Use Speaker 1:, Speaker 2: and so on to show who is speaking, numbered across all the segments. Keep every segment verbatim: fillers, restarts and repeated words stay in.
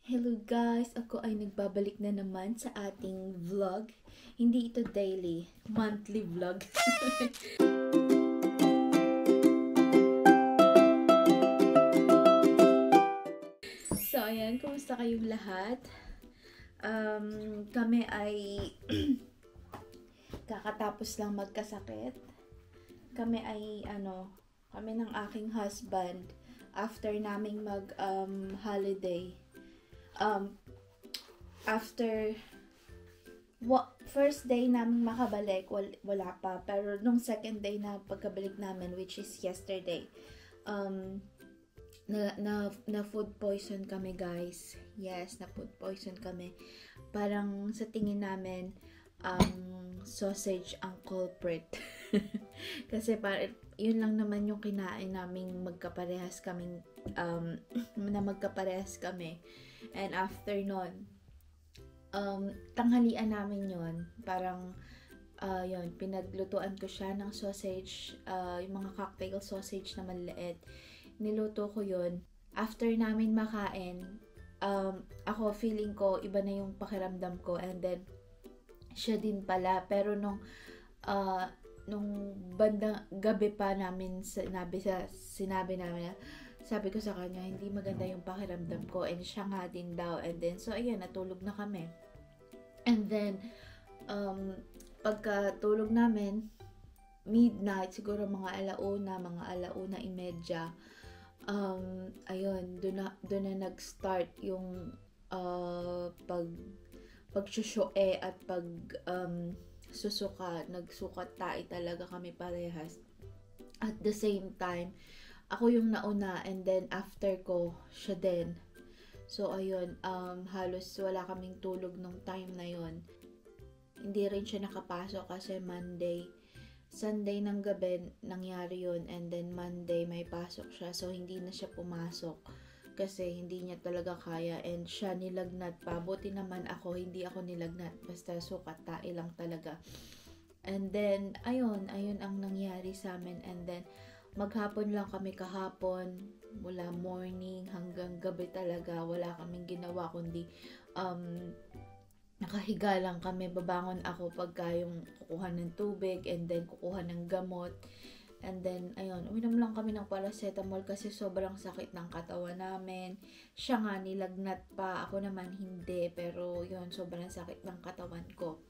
Speaker 1: Hello guys! Ako ay nagbabalik na naman sa ating vlog. Hindi ito daily, monthly vlog. So ayan, kumusta kayong lahat? Um, kami ay kakatapos lang magkasakit. Kami ay ano, kami ng aking husband after naming mag um, holiday. Um, after what first day namin makabalik, wal, wala pa. Pero nung second day na pagkabalik namin, which is yesterday, um, na, na, na food poison kami, guys. Yes, na food poison kami. Parang sa tingin namin, um, sausage ang culprit. Kasi parang, yun lang naman yung kinain naming magkaparehas kaming, um, na magkaparehas kami. And after nun, um, tanghalian namin yon, parang, uh, yun, pinaglutuan ko siya ng sausage, uh, yung mga cocktail sausage na maliit. Niluto ko yun. After namin makain, um, ako feeling ko, iba na yung pakiramdam ko. And then, siya din pala. Pero nung, uh, nung bandang gabi pa namin sinabi, sa, sinabi namin na, sabi ko sa kanya, hindi maganda yung pakiramdam ko. And siya nga din daw. And then, so ayan, natulog na kami. And then, um, pagkatulog namin, midnight, siguro mga alauna, mga alauna imedya, um, ayun, doon na, doon na nag-start yung uh, pag, pagsyusyoe at pag, um, susuka. Nagsukat tayo talaga kami parehas. At the same time, ako yung nauna, and then after ko, siya din. So, ayun, um, halos wala kaming tulog nung time na yon. Hindi rin siya nakapasok kasi Monday. Sunday ng gabi, nangyari yun, and then Monday may pasok siya. So, hindi na siya pumasok kasi hindi niya talaga kaya, and siya nilagnat pa. Buti naman ako, hindi ako nilagnat. Basta sukat tae lang talaga. And then, ayun, ayun ang nangyari sa amin. And then, maghapon lang kami kahapon, mula morning hanggang gabi talaga, wala kaming ginawa kundi um, nakahiga lang kami. Babangon ako pagka yung kukuha ng tubig, and then kukuha ng gamot, and then ayun, uminom lang kami ng paracetamol kasi sobrang sakit ng katawan namin. Siya nga nilagnat pa, ako naman hindi, pero yun, sobrang sakit ng katawan ko.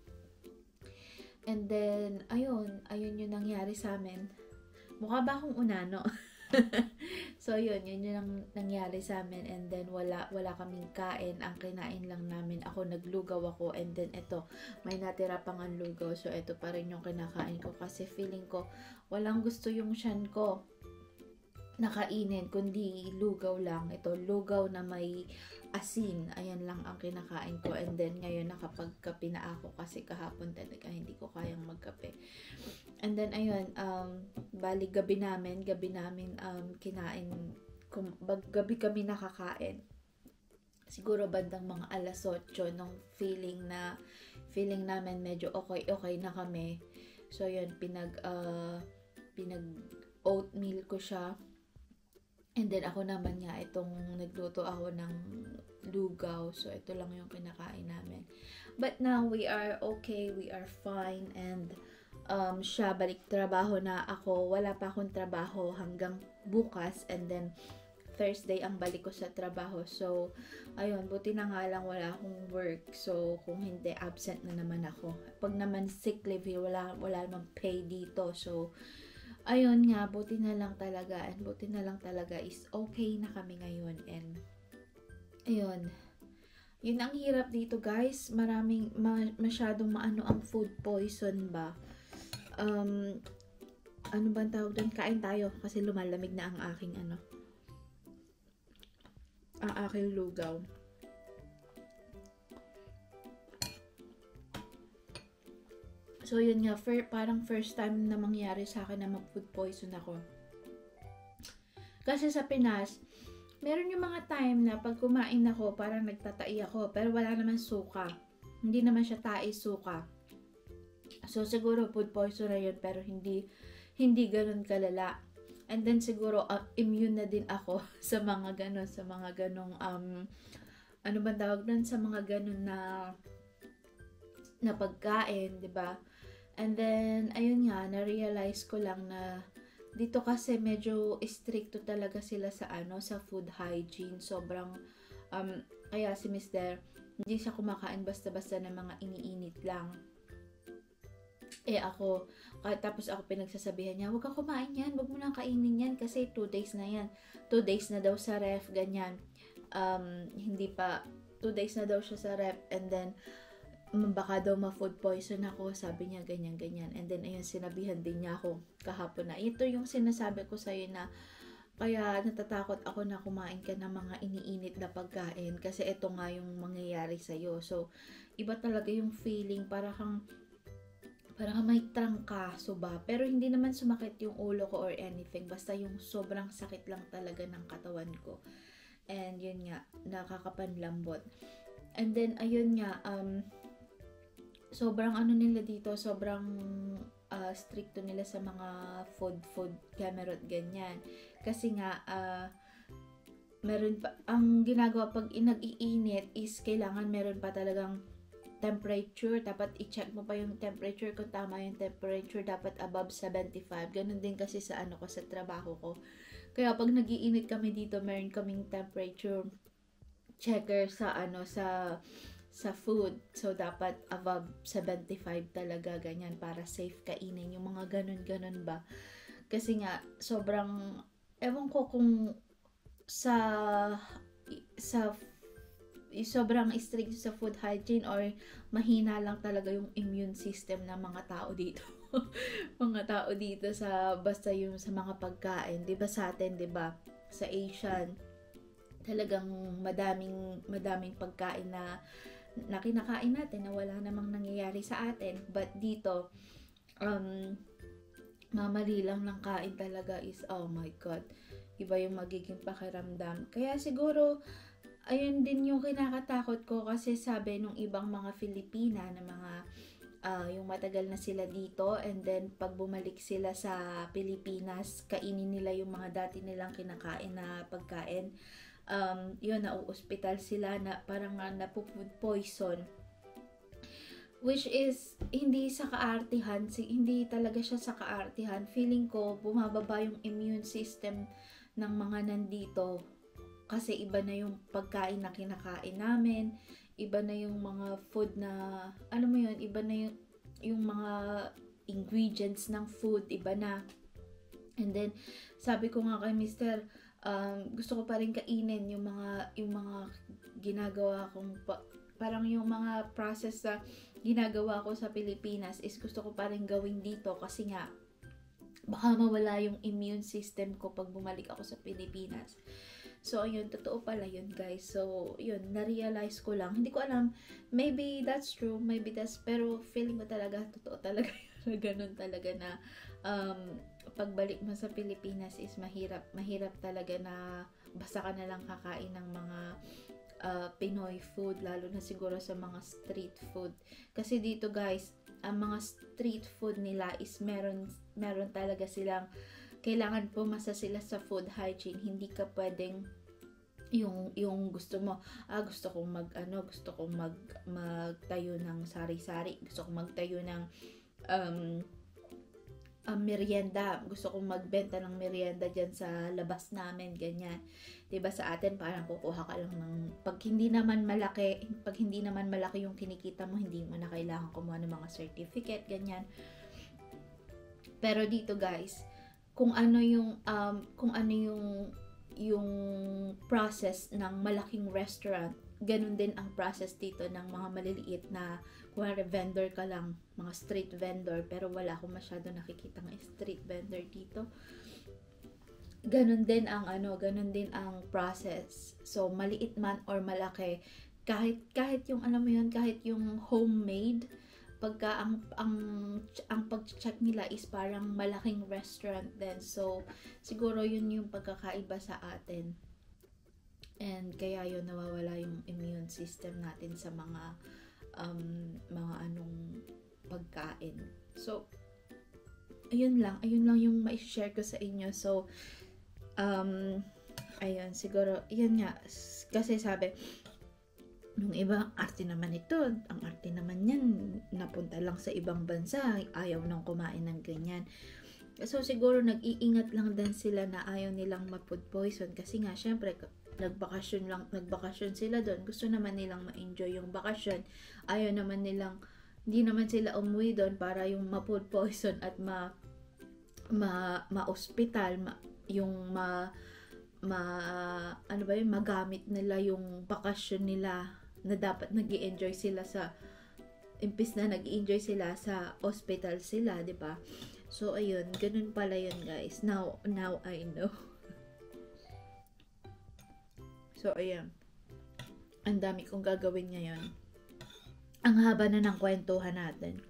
Speaker 1: And then ayun, ayun yung nangyari sa amin. Mukha ba akong unano? So, yun. Yun yung nang, nangyari sa amin. And then, wala, wala kaming kain. Ang kinain lang namin. Ako, naglugaw ako. And then, ito, may natira pang ang lugaw. So, ito pa rin yung kinakain ko. Kasi feeling ko, walang gusto yung tiyan ko nakainin, kundi lugaw lang. Ito, lugaw na may asin. Ayan lang ang kinakain ko. And then, ngayon, nakapagkape na ako kasi kahapon talaga hindi ko kayang magkape. And then, ayun, um, bali gabi namin, gabi namin um, kinain, kum, bag, gabi kami nakakain. Siguro bandang mga alas otso nung feeling na, feeling namin medyo okay-okay na kami. So, yun, pinag, uh, pinag oatmeal ko siya. And then, ako naman nga, itong nagluto ako ng lugaw. So, ito lang yung kinakain namin. But now, we are okay, we are fine, and um, siya, balik trabaho na ako. Wala pa akong trabaho hanggang bukas, and then, Thursday ang balik ko sa trabaho. So, ayun, buti na nga lang wala akong work. So, kung hindi, absent na naman ako. Pag naman sick leave, wala, wala namang pay dito. So, ayun nga, buti na lang talaga, and buti na lang talaga is okay na kami ngayon. And ayun, yun ang hirap dito, guys. Maraming, ma- masyadong maano ang food poison ba. Um, ano ba ang tawag doon? Kain tayo kasi lumalamig na ang aking ano, ang aking lugaw. So, yun nga, fir- parang first time na mangyari sa akin na mag-food poison ako. Kasi sa Pinas, meron yung mga time na pag kumain ako, parang nagtatai ako, pero wala naman suka. Hindi naman siya tae suka. So, siguro food poison na yun, pero hindi, hindi ganun kalala. And then siguro uh, immune na din ako sa mga ganon, sa mga ganong um, ano ba tawag doon sa mga ganun na na pagkain, 'di ba? And then ayun nga, na-realize ko lang na dito kasi medyo stricto talaga sila sa ano, sa food hygiene. Sobrang um kaya si mister hindi siya kumakain basta-basta ng mga iniinit lang. Eh ako, kahit tapos ako pinagsasabihan niya, huwag kang kumain yan, huwag mo nang kainin yan kasi two days na yan. two days na daw sa ref, ganyan. Um, hindi pa, two days na daw siya sa ref, and then, baka daw ma-food poison ako, sabi niya, ganyan, ganyan. And then, ayun, sinabihan din niya ako kahapon na, ito yung sinasabi ko sa'yo na, kaya natatakot ako na kumain ka ng mga iniinit na pagkain kasi ito nga yung mangyayari sa'yo. So, iba talaga yung feeling, para kang, para kang may trangkaso ba? Pero hindi naman sumakit yung ulo ko or anything. Basta yung sobrang sakit lang talaga ng katawan ko. And yun nga, nakakapanlambot. And then, ayun nga, um, sobrang ano nila dito, sobrang uh, stricto nila sa mga food, food, camerot, ganyan. Kasi nga, uh, meron pa, ang ginagawa pag nag-iinit is kailangan meron pa talagang temperature, dapat i-check mo pa yung temperature kung tama yung temperature, dapat above seventy-five. Ganun din kasi sa ano ko, sa trabaho ko. Kaya pag nagiinit kami dito, meron kaming temperature checker sa ano, sa sa food. So dapat above seventy-five talaga, ganyan, para safe kainin, yung mga ganun-ganun ba. Kasi nga sobrang, ewan ko kung sa sa sobrang strict sa food hygiene or mahina lang talaga yung immune system ng mga tao dito. Mga tao dito sa basta yung sa mga pagkain, 'di ba sa atin, 'di ba? Sa Asian talagang madaming madaming pagkain na na kinakain natin na wala namang nangyayari sa atin. But dito um mamali lang ng kain talaga is, oh my god, iba yung magiging pakiramdam. Kaya siguro ayun din yung kinakatakot ko kasi sabi nung ibang mga Filipina na mga uh, yung matagal na sila dito, and then pag bumalik sila sa Pilipinas, kainin nila yung mga dati nilang kinakain na pagkain. Um, yun, nauospital sila na parang uh, napu-food poison. Which is, hindi sa kaartihan, hindi talaga siya sa kaartihan. Feeling ko, bumababa yung immune system ng mga nandito. Kasi iba na yung pagkain na kinakain namin, iba na yung mga food na, ano mo yun, iba na yung, yung mga ingredients ng food, iba na. And then, sabi ko nga kay mister, um, gusto ko pa rin kainin yung mga, yung mga ginagawa kong, pa, parang yung mga process na ginagawa ko sa Pilipinas is gusto ko pa rin gawin dito kasi nga, baka mawala yung immune system ko pag bumalik ako sa Pilipinas. So, ayun, totoo pala yun, guys. So, yun, na-realize ko lang. Hindi ko alam, maybe that's true, maybe that's, pero feeling ko talaga, totoo talaga yun, ganun talaga na, um, pagbalik mo sa Pilipinas is mahirap, mahirap talaga na basta ka na lang kakain ng mga uh, Pinoy food, lalo na siguro sa mga street food. Kasi dito, guys, ang mga street food nila is meron, meron talaga silang, kailangan pumasa sila sa food hygiene. Hindi ka pwedeng yung yung gusto mo, ah gusto kong mag ano, gusto kong mag magtayo ng sari-sari, gusto kong magtayo ng um, um merienda, gusto kong magbenta ng merienda diyan sa labas namin, ganyan. 'Di ba sa atin parang kukuha ka lang ng, pag hindi naman malaki, pag hindi naman malaki yung kinikita mo, hindi mo na kailangan kumuha ng mga certificate, ganyan. Pero dito, guys, kung ano yung um kung ano yung yung process ng malaking restaurant, ganun din ang process dito ng mga maliliit na kuwari vendor ka lang, mga street vendor, pero wala akong masyado nakikita ng street vendor dito. Ganun din ang ano, ganun din ang process. So maliit man or malaki, kahit kahit yung alam mo yun, kahit yung homemade, pagka ang ang ang pag-check nila is parang malaking restaurant din. So siguro yun yung pagkakaiba sa atin. And kaya yun nawawala yung immune system natin sa mga um mga anong pagkain. So ayun lang, ayun lang yung ma-share ko sa inyo. So um ayun, siguro yun nga kasi sabi Nung iba, arte naman ito. Ang arte naman yan, napunta lang sa ibang bansa. Ayaw nang kumain ng ganyan. So, siguro nag-iingat lang din sila na ayaw nilang ma-food poison. Kasi nga, syempre, nagbakasyon lang, nagbakasyon sila doon. Gusto naman nilang ma-enjoy yung bakasyon. Ayaw naman nilang, hindi naman sila umuwi doon para yung ma-food poison at ma ma ma-hospital, ma, yung ma ma ano ba yun, magamit nila yung bakasyon nila na dapat nag-i-enjoy sila sa impis na nag-i-enjoy sila sa hospital sila, di ba? So ayun, ganun pala yun, guys. Now now I know. So ayan. Ang dami kong gagawin ngayon. Ang haba na ng kwentuhan natin.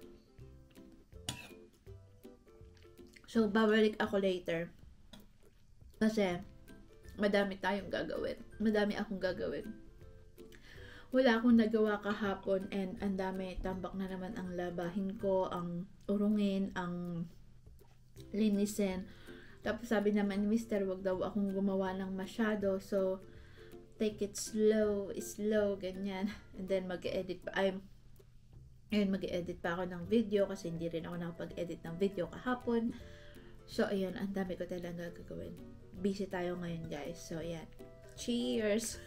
Speaker 1: So babalik ako later. Kasi madami tayong gagawin. Madami akong gagawin. Wala akong nagawa kahapon and ang dami, tambak na naman ang labahin ko, ang urungin, ang linisin. Tapos sabi naman ni Mister, wag daw akong gumawa ng masyado. So, take it slow, slow, ganyan. And then mag-edit pa. I'm, ayun, mag-edit pa ako ng video kasi hindi rin ako nakapag-edit ng video kahapon. So, ayun, ang dami ko talaga gagawin. Busy tayo ngayon, guys. So, ayan. Cheers!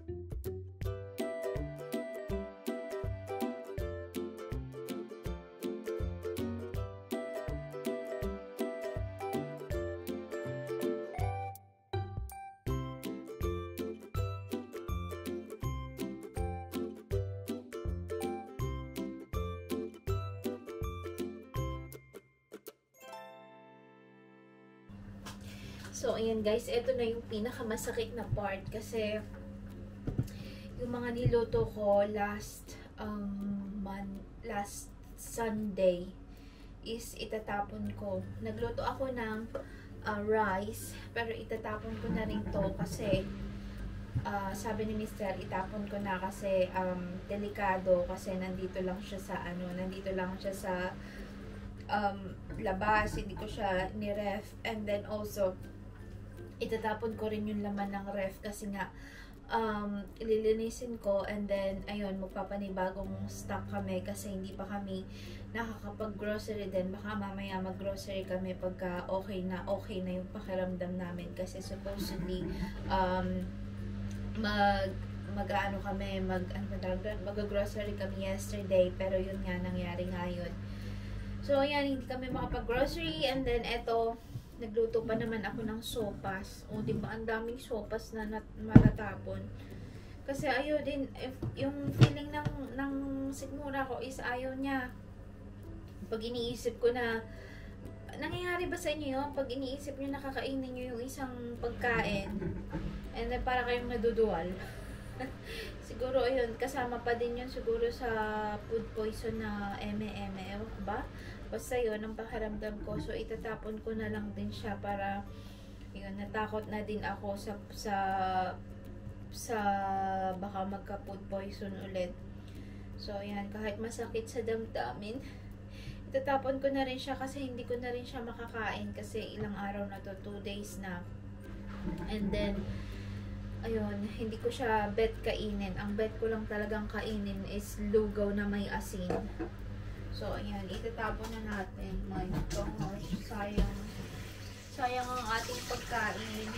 Speaker 1: So, ayan guys, ito na yung pinakamasakit na part kasi yung mga niluto ko last um, month, last Sunday is itatapon ko. Nagluto ako ng uh, rice, pero itatapon ko na rin to kasi uh, sabi ni Mister, itapon ko na kasi um, delikado kasi nandito lang siya sa ano, nandito lang siya sa um, labas, hindi ko siya ni-ref, and then also itatapon ko rin yung laman ng ref kasi nga um, ililinisin ko and then ayun, magpapanibagong stock kami kasi hindi pa kami nakakapag-grocery din. Baka mamaya mag-grocery kami pagka okay na okay na yung pakiramdam namin kasi supposedly um, mag mag-ano kami, mag ano tawag, mag-grocery kami yesterday pero yun nga nangyari ngayon. So ayan, hindi kami makapag-grocery and then eto, nagluto pa naman ako ng sopas. O, di ba, ang daming sopas na nat matatapon. Kasi ayaw din, if, yung feeling ng, ng sigmura ko is ayaw niya. Pag iniisip ko na, nangyayari ba sa inyo yun? Pag iniisip nyo nakakainin nyo yung isang pagkain, and then para kayong naduduwal. Siguro, ayun, kasama pa din yun siguro sa food poison na eme-eme. Ewan ko ba? Basta yun, ang pakiramdam ko. So, itatapon ko na lang din siya para, yun, natakot na din ako sa, sa, sa, baka magka-food poison ulit. So, yan, kahit masakit sa damdamin, itatapon ko na rin siya kasi hindi ko na rin siya makakain kasi ilang araw na to, two days na. And then, ayun, hindi ko siya bet kainin. Ang bet ko lang talagang kainin is lugaw na may asin. So, ayan, itatapon na natin. My gosh, sayang. Sayang ang ating pagkain.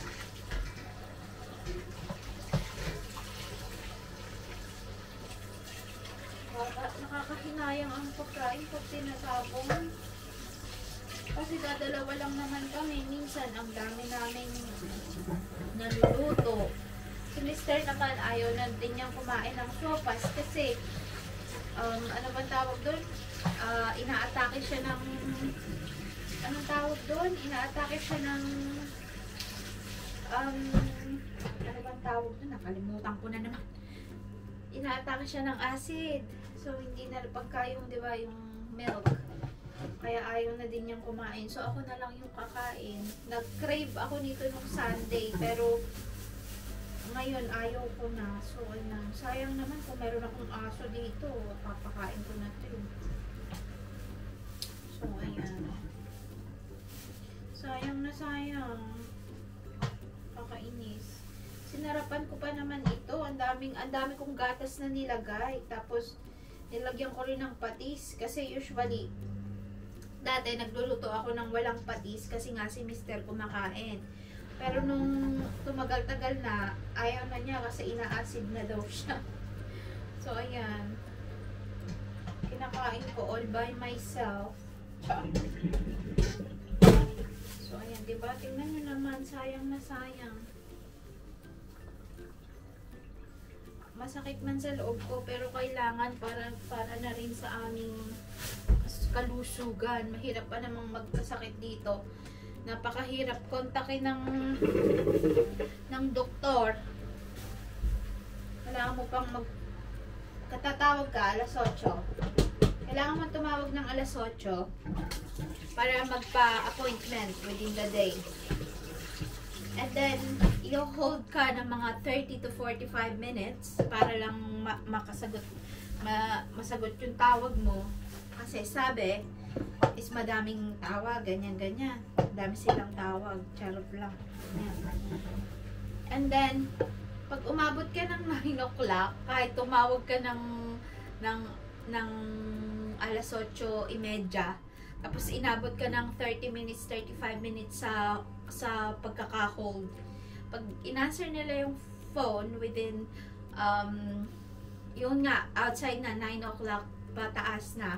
Speaker 1: Nakakahinayang ang pagkain pag tinatapon. Kasi dadalawa lang naman kami. Minsan, ang dami namin naluluto. Si Mister naman, ayaw na din niyang kumain ng sopas kasi Um, ano bang tawag doon? Uh, inaatake siya ng anong tawag doon? Inaatake siya ng um, ano bang tawag doon? Nakalimutan ko na naman. Inaatake siya ng acid. So, hindi na pagka yung, di ba, yung milk. Kaya ayaw na din niyang kumain. So, ako na lang yung kakain. Nag-crave ako nito nung Sunday, pero ngayon, ayaw ko na. So, na. Sayang naman kung meron akong aso dito. Papakain ko na ito. So, ayan. Sayang na sayang. Kakainis. Sinarapan ko pa naman ito. Ang daming, ang dami kong gatas na nilagay. Tapos, nilagyan ko rin ng patis. Kasi usually, dati nagluluto ako ng walang patis kasi nga si mister kumakain. Pero nung tumagal-tagal na, ayaw na niya kasi ina-acid na daw siya. So, ayan. Kinakain ko all by myself. So, ayan. Diba? Tingnan nyo naman. Sayang na sayang. Masakit man sa loob ko, pero kailangan para, para na rin sa aming kalusugan. Mahirap pa namang magkasakit dito. Napakahirap kontakin ng ng doktor. Kailangan mo pang mag katatawag ka alas otso. Kailangan mo tumawag ng alas otso para magpa-appointment within the day. And then, i-hold ka ng mga thirty to forty-five minutes para lang ma makasagot, ma masagot yung tawag mo. Kasi sabi, is madaming tawag, ganyan-ganyan. Dami silang tawag, charot lang. Ayan. And then, pag umabot ka ng nine o'clock, kahit tumawag ka ng, ng, ng alas otso imedya, tapos inabot ka ng thirty minutes, thirty-five minutes sa sa pagkaka-hold. Pag in-answer nila yung phone within um yun nga, outside na nine o'clock pataas na,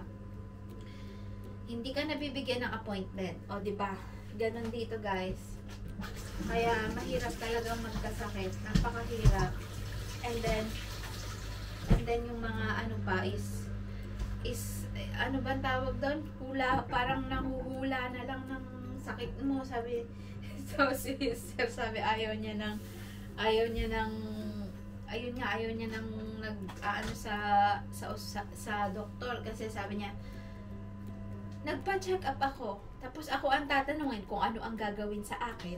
Speaker 1: hindi ka nabibigyan ng appointment. O, di ba? Ganon dito, guys. Kaya mahirap talagang magkasakit. Napakahirap. And then and then yung mga ano pa is is ano ba tawag doon? Hula, parang nahuhula na lang ng sakit mo, sabi. So si Sir sabi ayaw niya ng ayaw niya ng ayun nga ayaw niya ng nag aano sa sa, sa sa doktor kasi sabi niya nagpa-check up ako tapos ako ang tatanungin kung ano ang gagawin sa akin.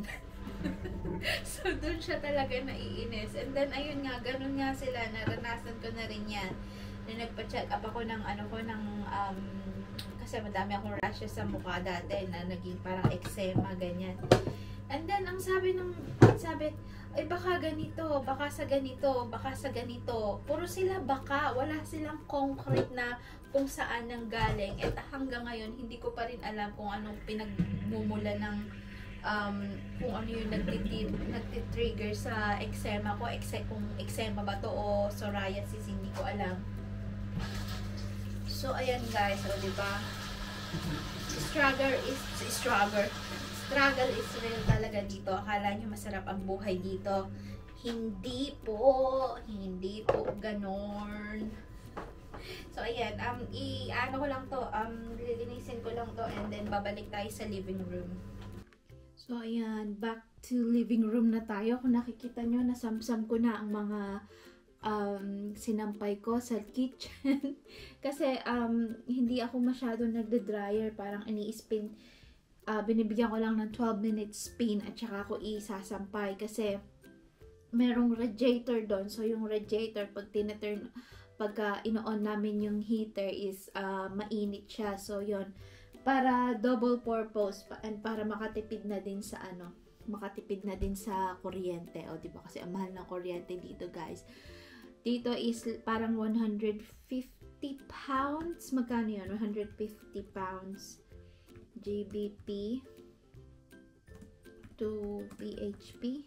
Speaker 1: So doon siya talaga naiinis. And then ayun nga, ganun nga sila, naranasan ko na rin yan. Na nagpa-check up ako ng ano ko ng um, kasi madami akong rashes sa mukha dati na naging parang eczema ganyan. And then ang sabi ng sabi ay baka ganito, baka sa ganito, baka sa ganito. Puro sila baka, wala silang concrete na kung saan nang galing. At hanggang ngayon hindi ko pa rin alam kung anong pinagmumula ng um, kung ano yung nagtitrigger sa eczema ko, Exe kung eczema ba to o psoriasis, hindi ko alam. So, ayan guys, o diba? Struggle is, struggle. Struggle is real talaga dito. Akala nyo masarap ang buhay dito. Hindi po. Hindi po ganon. So, ayan. Um, i, ano ko lang to. Um, lilinisin ko lang to and then babalik tayo sa living room. So, ayan. Back to living room na tayo. Kung nakikita nyo, nasamsam ko na ang mga um, sinampay ko sa kitchen. Kasi, um, hindi ako masyado nagde-dryer. Parang ini-spin. Uh, binibigyan ko lang ng twelve minutes spin at saka ako isasampay. Kasi, merong radiator doon. So, yung radiator, pag tinaturn, pagka ino-on namin yung heater is uh, mainit siya. So, yon para double purpose and para makatipid na din sa ano, makatipid na din sa kuryente. O, diba? Kasi ang mahal ng kuryente dito, guys. Dito is parang one hundred fifty pounds. Magkano yun? one hundred fifty pounds. G B P to B H P.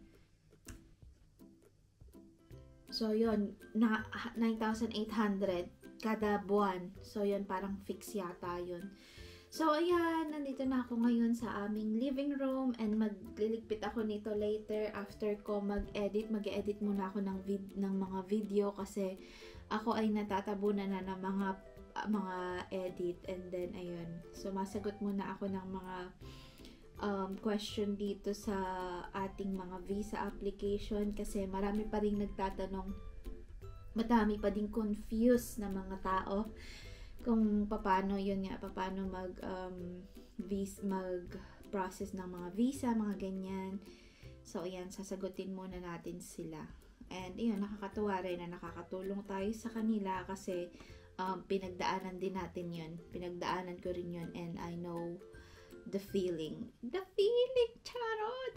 Speaker 1: So, yun, na nine thousand eight hundred kada buwan. So, yun, parang fix yata yun. So, ayan, nandito na ako ngayon sa aming living room and magliligpit ako nito later after ko mag-edit. Mag-edit muna ako ng, vid ng mga video kasi ako ay natatabunan na ng mga mga edit and then, ayun. So, masagot muna ako ng mga um, question dito sa ating mga visa application kasi marami pa rin nagtatanong, madami pa din confused na mga tao kung paano yun nga, paano mag um, vis, mag process ng mga visa, mga ganyan. So, ayan, sasagutin muna natin sila. And, ayun, nakakatuwa rin na nakakatulong tayo sa kanila kasi um, pinagdaanan din natin yun. Pinagdaanan ko rin yun and I know the feeling. The feeling, charot!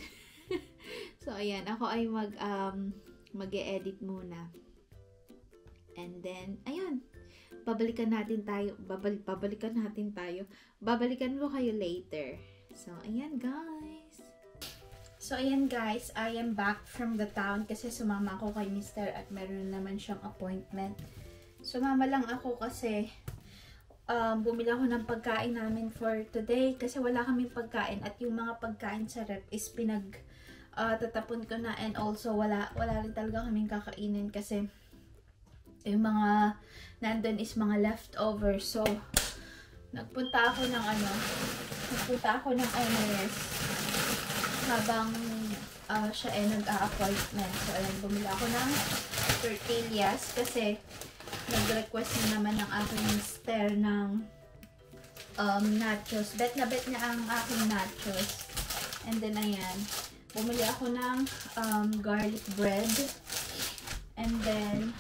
Speaker 1: So, ayan. Ako ay mag, um, mag-e-edit muna. And then, ayun. Babalikan natin tayo. Babal, babalikan natin tayo. Babalikan ko kayo later. So, ayan guys. So, ayan guys. I am back from the town kasi sumama ako kay mister at meron naman siyang appointment. Sumama lang ako kasi Um, bumili ako ng pagkain namin for today kasi wala kaming pagkain at yung mga pagkain sa rep is pinag uh, tatapon ko na, and also wala, wala rin talaga kaming kakainin kasi yung mga nandun is mga leftover. So, nagpunta ako ng ano, nagpunta ako ng M R S habang uh, siya ay nag-a-appointment. So, ayan, bumili ako ng tortillas kasi nag-request na naman ng aking mister ng um, nachos. Bet na bet niya ang aking nachos. And then, ayan. Bumili ako ng um, garlic bread. And then,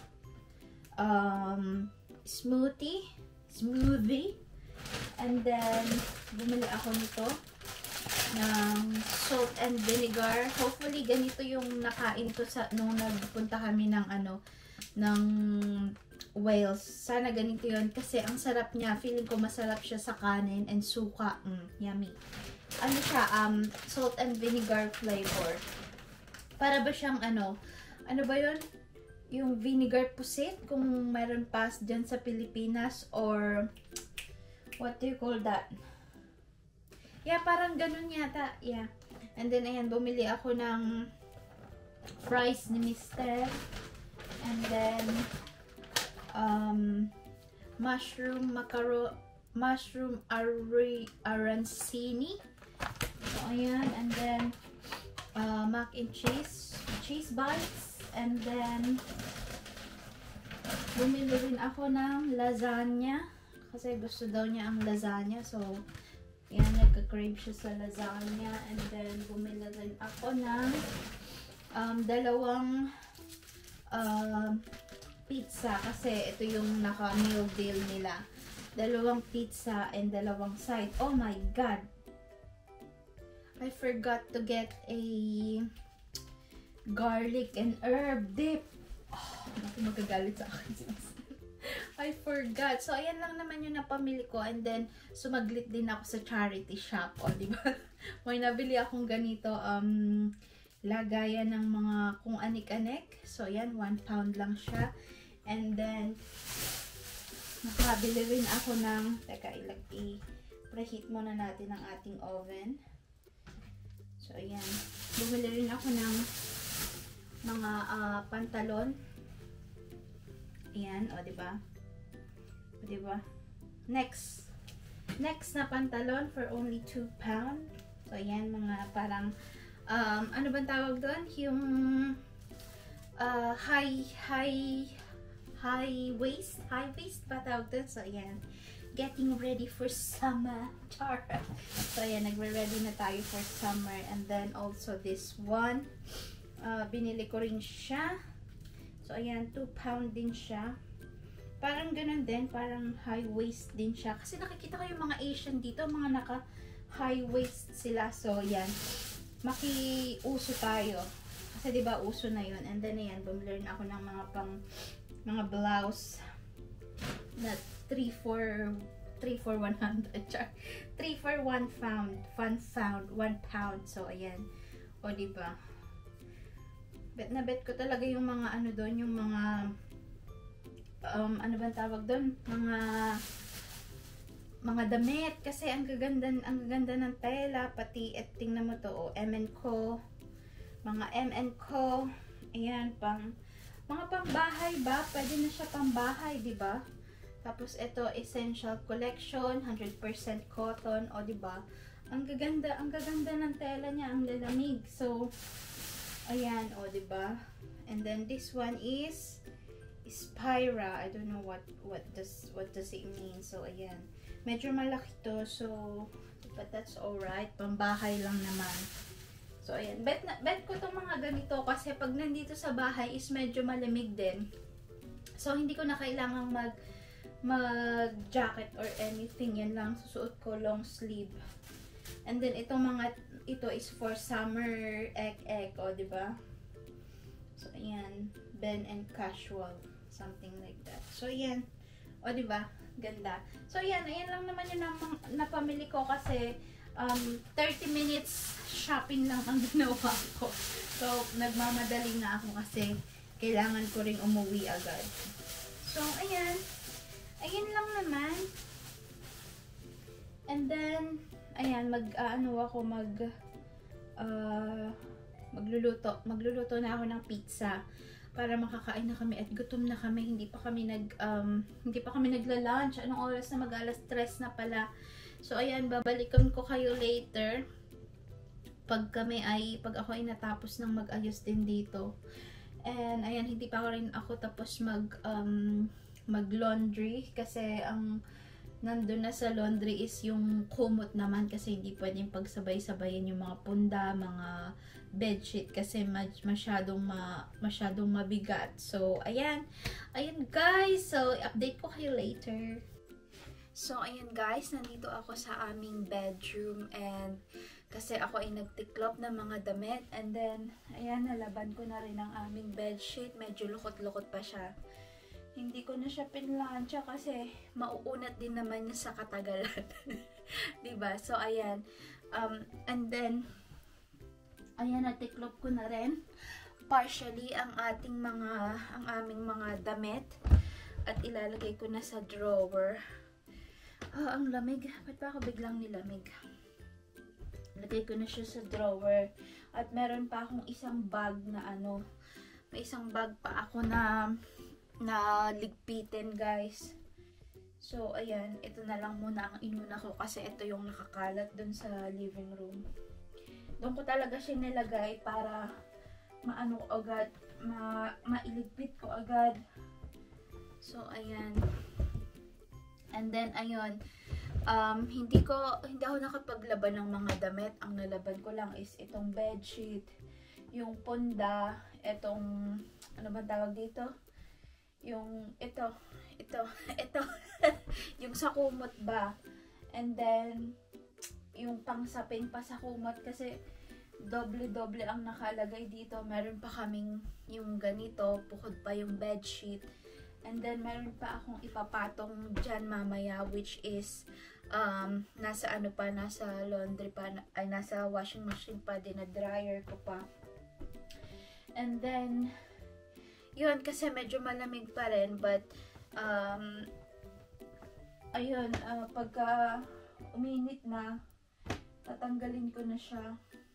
Speaker 1: um, smoothie. Smoothie. And then, bumili ako nito ng salt and vinegar. Hopefully, ganito yung nakain ko sa, nung nagpunta kami ng ano, ng Wales. Sana ganito yun kasi ang sarap niya. Feeling ko masarap siya sa kanin and suka. Mm, yummy. Ano siya? Um, salt and vinegar flavor. Para ba siyang ano? Ano ba yun? Yung vinegar pusit kung meron pa dyan sa Pilipinas, or what do you call that? Yeah, parang ganun yata. Yeah. And then, ayan, bumili ako ng fries ni mister. And then, um, mushroom macaro, mushroom ari, arancini. So, ayan. And then, uh, mac and cheese, cheese bites. And then, bumili rin ako ng lasagna. Kasi gusto daw niya ang lasagna. So, ayan, nagka-crave siya sa lasagna. And then, bumili rin ako ng um, dalawang Uh, pizza kasi ito yung naka-meal deal nila. Dalawang pizza and dalawang side. Oh my god! I forgot to get a garlic and herb dip. Oh, naku, magagalit sa akin. I forgot. So, ayan lang naman yung napamili ko. And then, sumaglit din ako sa charity shop. O, diba? May nabili akong ganito. Um... lagayan ng mga kung anik-anik. So, yan, one pound lang siya. And then, nakabili rin ako ng, teka, ilag, i-preheat muna natin ang ating oven. So, ayan. Bumili rin ako ng mga uh, pantalon. Ayan, o, diba? O, diba? Next. Next na pantalon for only two pound. So, ayan, mga parang Um, ano bang tawag doon? Yung uh, high, high, high waist? High waist ba tawag doon? So, ayan. Getting ready for summer. Char. So, ayan. Nagre-ready na tayo for summer. And then, also this one. Uh, binili ko rin siya. So, ayan. two pound din siya. Parang ganun din. Parang high waist din siya. Kasi nakikita ko yung mga Asian dito. Mga naka high waist sila. So, ayan. Maki-uso tayo. Kasi diba uso na yun. And then ayan, bumili rin ako ng mga pang mga blouse na three for one hundred. three for one pound. One pound. one pound. So ayan. O diba? Bet na bet ko talaga yung mga ano doon, yung mga um, ano ba tawag doon? Mga mga damit kasi ang gaganda, ang gaganda ng tela, pati et tingnan mo to, oh, M and Co, mga M and Co, ayan, pang mga pambahay ba, pwede na siya pambahay, di ba? Tapos ito, Essential Collection, one hundred percent cotton, o di ba? Ang gaganda, ang gaganda ng tela niya, ang lalamig. So, ayan, o di ba? And then this one is Spira. I don't know what what does what does it mean. So, ayan. Medyo malaki to, so but that's alright. Pambahay lang naman. So, ayan. Bet, na, bet ko itong mga ganito kasi pag nandito sa bahay is medyo malamig din. So, hindi ko na kailangang mag mag-jacket or anything. Yan lang. Susuot ko long sleeve. And then, itong mga ito is for summer egg-egg, o, diba? So, ayan. Ben and casual. Something like that. So, ayan. O, diba? Ganda. So, ayan. Ayan lang naman yung napamili ko kasi um, thirty minutes shopping lang ang ginawa ko. So, nagmamadali nga ako kasi kailangan ko rin umuwi agad. So, ayan. Ayan lang naman. And then, ayan, mag, uh, ano ako, mag, uh, magluluto. Magluluto na ako ng pizza para makakain na kami at gutom na kami. Hindi pa kami nag, um, hindi pa kami nagla-lunch. Anong oras na? Mag-alas tres na pala. So, ayan, babalikan ko kayo later. Pag kami ay, pag ako ay natapos ng mag-ayos din dito. And, ayan, hindi pa ako rin ako tapos mag, um, mag-laundry. Kasi, ang nandun na sa laundry is yung kumot naman. Kasi, hindi pwedeng pagsabay-sabayin yung mga punda, mga bedsheet. Kasi, masyadong, ma, masyadong mabigat. So, ayan. Ayan, guys. So, update ko kayo later. So, ayan, guys. Nandito ako sa aming bedroom. And, kasi ako ay nagtiklop ng mga damit. And then, ayan, nalaban ko na rin ang aming bedsheet. Medyo lukot-lukot pa siya. Hindi ko na siya pinlansya kasi mauunat din naman niya sa katagalan. Diba? So, ayan. Um, and then, ayan, natiklop ko na rin. Partially, ang ating mga, ang aming mga damit. At ilalagay ko na sa drawer. Ah, ang lamig. Ba't ba ako biglang nilamig? Lagay ko na siya sa drawer. At meron pa akong isang bag na ano. May isang bag pa ako na na ligpitin, guys. So, ayan. Ito na lang muna ang inuna ko kasi ito yung nakakalat dun sa living room. Doon ko talaga siya nilagay para maano ko agad. Ma mailigpit ko agad. So, ayan. And then, ayun. Um, hindi ko, hindi ako nakapaglaban ng mga damit. Ang nalaban ko lang is itong bedsheet, yung punda, itong, ano ba tawag dito? Yung, ito, ito, ito, yung sa kumot ba? And then, yung pangsapin pa sa kumot kasi doble-doble ang nakalagay dito. Meron pa kaming yung ganito, bukod pa yung bedsheet. And then, meron pa akong ipapatong dyan mamaya, which is, um, nasa ano pa, nasa laundry pa, ay nasa washing machine pa, din na dryer ko pa. And then, yun, kasi medyo malamig pa rin, but, um, ayun, uh, pagka uminit na, tatanggalin ko na siya.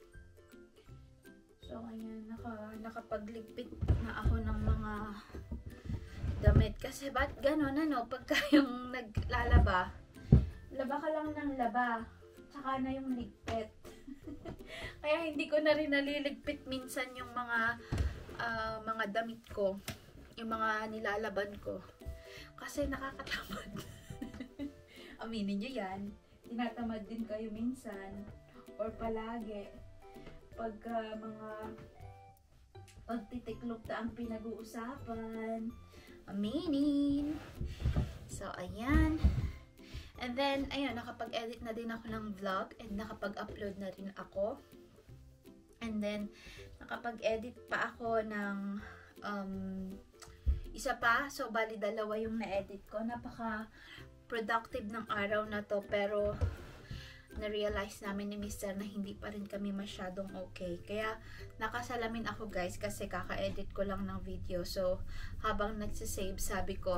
Speaker 1: So, ayan, naka, nakapagligpit na ako ng mga damit. Kasi ba't gano'n, ano, pagka yung naglalaba, laba ka lang ng laba, tsaka na yung ligpit. Kaya hindi ko na rin naliligpit minsan yung mga uh, mga damit ko, yung mga nilalaban ko. Kasi nakakatamad. Aminin nyo yan. Tinatamad din kayo minsan, or palagi, pagka mga pagtitiklop na ang pinag-uusapan. Aminin. So, ayan. And then, ayun, nakapag-edit na din ako ng vlog and nakapag-upload na rin ako. And then, nakapag-edit pa ako ng um, isa pa. So, bali dalawa yung na-edit ko. Napaka-productive ng araw na to. Pero, na-realize namin ni mister na hindi pa rin kami masyadong okay. Kaya, nakasalamin ako guys kasi kaka-edit ko lang ng video. So, habang nagsisave, sabi ko,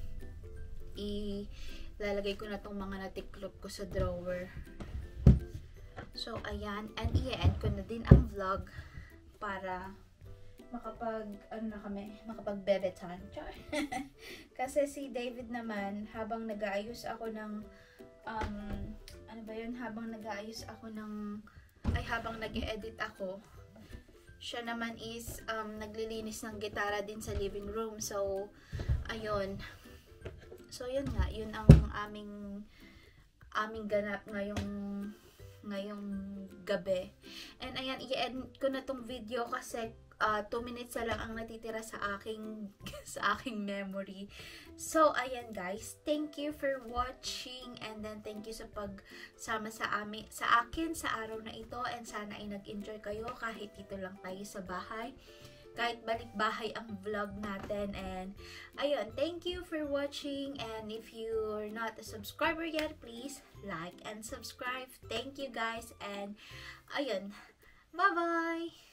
Speaker 1: ilalagay ko na tong mga natiklop ko sa drawer. So, ayan. And i-end ko na din ang vlog para makapag, ano na kami, makapag-bebetan. Kasi si David naman, habang nag-aayos ako ng, um, ano ba yun, habang nag-aayos ako ng, ay habang nag-edit ako, siya naman is um, naglilinis ng gitara din sa living room. So, ayun. So, yun nga, yun ang aming aming ganap ngayong ngayong gabi. And ayan, i-end ko na tong video kasi uh, two minutes na lang ang natitira sa aking sa aking memory. So ayan guys, thank you for watching, and then thank you sa pagsama sa amin sa akin sa araw na ito, and sana ay nag-enjoy kayo kahit dito lang tayo sa bahay. Kahit balik bahay ang vlog natin. And ayun, thank you for watching, and if you're not a subscriber yet, please like and subscribe. Thank you guys, and ayun, bye bye.